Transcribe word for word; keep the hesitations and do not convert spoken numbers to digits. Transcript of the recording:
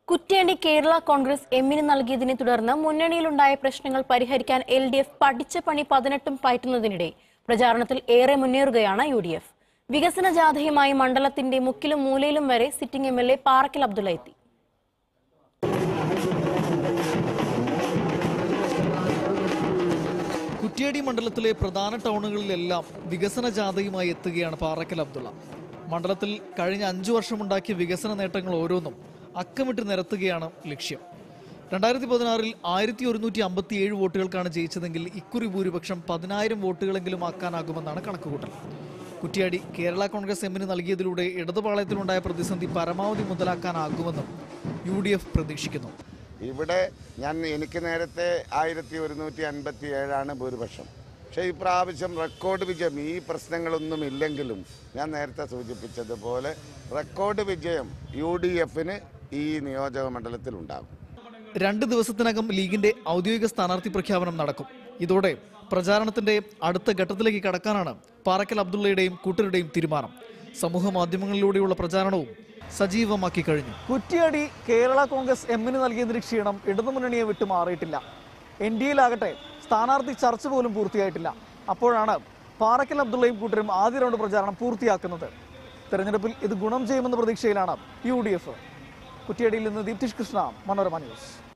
കുറ്റ്യാടി കേരള കോൺഗ്രസ് എമ്മിന് നൽകിയതിനെ തുടർന്ന് മുന്നണിയിലുണ്ടായ പ്രശ്നങ്ങൾ പരിഹരിക്കാൻ എൽ ഡി എഫ് പഠിച്ച പണി പതിനെട്ടും പയറ്റുന്നതിനിടെ പ്രചാരണത്തിൽ ഏറെ മുന്നേറുകയാണ് യു ഡി എഫ്. വികസന ജാഥയുമായി മണ്ഡലത്തിന്റെ മുക്കിലും മൂലയിലും വരെ sitting M L A Parakkal Abdulla എത്തി. കുറ്റ്യാടി മണ്ഡലത്തിലെ പ്രധാന ടൗണുകളിലെല്ലാം വികസന ജാഥയുമായി എത്തുകയാണ് പാറക്കൽ അബ്ദുള്ള. മണ്ഡലത്തിൽ കഴിഞ്ഞ അഞ്ചു വർഷമുണ്ടാക്കിയ വികസന നേട്ടങ്ങൾ ഓരോന്നും അക്കമിട്ട് നിരത്തുകയാണ് ലക്ഷ്യം. രണ്ടായിരത്തി പതിനാറിൽ ആയിരത്തി ഒരുന്നൂറ്റി അമ്പത്തി ഏഴ് വോട്ടുകൾക്കാണ് ജയിച്ചതെങ്കിൽ ഇക്കുറി ഭൂരിപക്ഷം പതിനായിരം വോട്ടുകളെങ്കിലും ആക്കാനാകുമെന്നാണ് കണക്കുകൂട്ടൽ. കുറ്റ്യാടി കേരള കോൺഗ്രസ് എമ്മിന് നൽകിയതിലൂടെ ഇടതുപാളയത്തിലുണ്ടായ പ്രതിസന്ധി പരമാവധി മുതലാക്കാനാകുമെന്നും യു ഡി എഫ് പ്രതീക്ഷിക്കുന്നു. ഇവിടെ ഞാൻ എനിക്ക് നേരത്തെ ആയിരത്തി ഒരുന്നൂറ്റി അൻപത്തി ഏഴാണ് ഭൂരിപക്ഷം. പക്ഷേ ഈ പ്രാവശ്യം റെക്കോർഡ് വിജയം, ഈ പ്രശ്നങ്ങളൊന്നും ഇല്ലെങ്കിലും ഞാൻ നേരത്തെ സൂചിപ്പിച്ചതുപോലെ റെക്കോർഡ് വിജയം യു ഡി എഫിന് ഈ നിയോജക മണ്ഡലത്തിൽ ഉണ്ടാകും. രണ്ട് ദിവസത്തിനകം ലീഗിന്റെ ഔദ്യോഗിക സ്ഥാനാർത്ഥി പ്രഖ്യാപനം നടക്കും. ഇതോടെ പ്രചാരണത്തിന്റെ അടുത്ത ഘട്ടത്തിലേക്ക് കടക്കാനാണ് പാറക്കൽ അബ്ദുള്ളയുടെയും കൂട്ടരുടെയും തീരുമാനം. സമൂഹ മാധ്യമങ്ങളിലൂടെയുള്ള പ്രചാരണവും സജീവമാക്കി കഴിഞ്ഞു. കുറ്റ്യാടി കേരള കോൺഗ്രസ് എമ്മിന് നൽകിയതിന് ക്ഷീണം ഇടതുമുന്നണിയെ വിട്ടുമാറിയിട്ടില്ല. എൻ ഡി എയിലാകട്ടെ സ്ഥാനാർത്ഥി ചർച്ച പോലും പൂർത്തിയായിട്ടില്ല. അപ്പോഴാണ് പാറക്കൽ അബ്ദുള്ളയും കൂട്ടരും ആദ്യ റൗണ്ട് പ്രചാരണം പൂർത്തിയാക്കുന്നത്. തെരഞ്ഞെടുപ്പിൽ ഇത് ഗുണം ചെയ്യുമെന്ന പ്രതീക്ഷയിലാണ് യു ഡി എഫ്. കുറ്റ്യാടിയിൽ നിന്ന് ദീപ്തിഷ് കൃഷ്ണ, മനോരമ ന്യൂസ്.